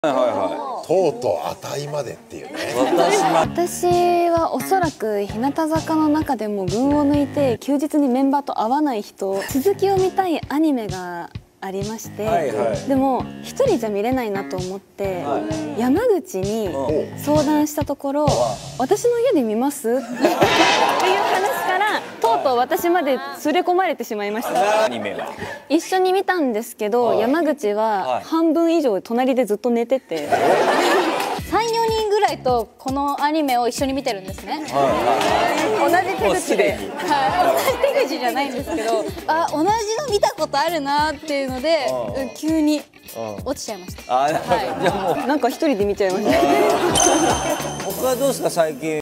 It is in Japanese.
はいはい。 とうとうあたいまでっていうね。 私はおそらく日向坂の中でも群を抜いて休日にメンバーと会わない人、続きを見たいアニメがありまして、でも一人じゃ見れないなと思って、山口に相談したところ「私の家で見ます?」っていう話からとうとう私まで連れ込まれてしまいました。 アニメは一緒に見たんですけど、山口は半分以上隣でずっと寝てて。 3、4人ぐらいとこのアニメを一緒に見てるんですね。 同じ手口で、 同じ手口じゃないんですけど、あ、同じの見たことあるなっていうので急に落ちちゃいました。 じゃあもうなんか一人で見ちゃいました。 他はどうですか最近。